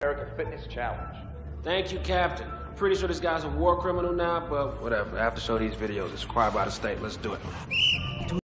America Fitness Challenge. Thank you, Captain. I'm pretty sure this guy's a war criminal now, but whatever. I have to show these videos. It's required by the state. Let's do it.